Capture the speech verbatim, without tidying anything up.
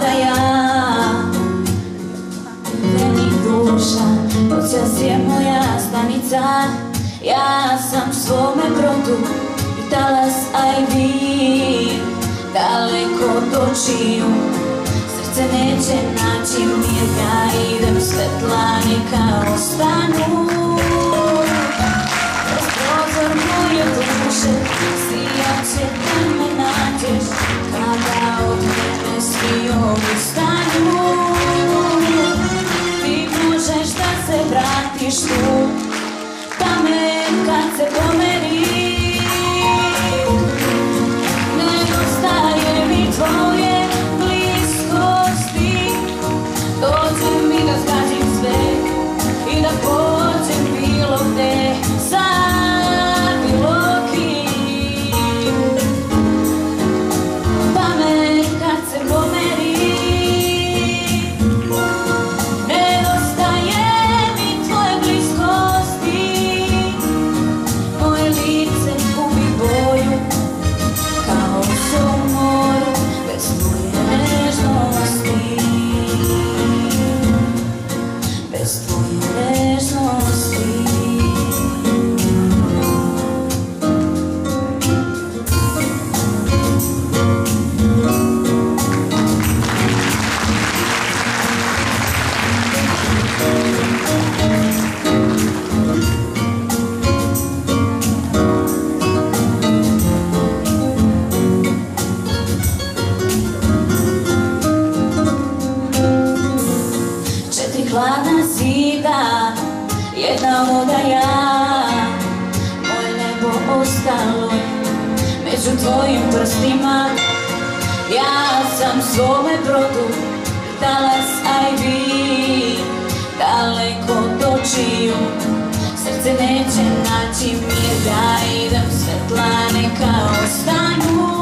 da ja meni duša, noćas je moja stanica. Ja sam svome brodu i talas, a i vi daleko dočiju. Srce neće naći mir, ja idem, svetla neka ostanu. Kroz prozor moje duše sijaće da me nađeš, kada od mene svi odustanu. Ti možeš da se vratiš tu, pa me kad se pomeri. Nedostaje mi tvoje bliskosti, dođe mi da zgazim sve i da pođem bilo gde sa bilo kim. Pa me kad se pomeri. Nedostaje mi tvoje bliskosti, moje lice gubi boju kao se u moru bez tvoje nežnosti, bez tvoje nežnosti. Četiri hladna zida, jedna odaja, moje nebo ostalo među tvojim prstima. Ja sam svome brodu i talas, a i vi daleko dočiju. Srce neće naći mir, ja idem, svetla neka ostanu.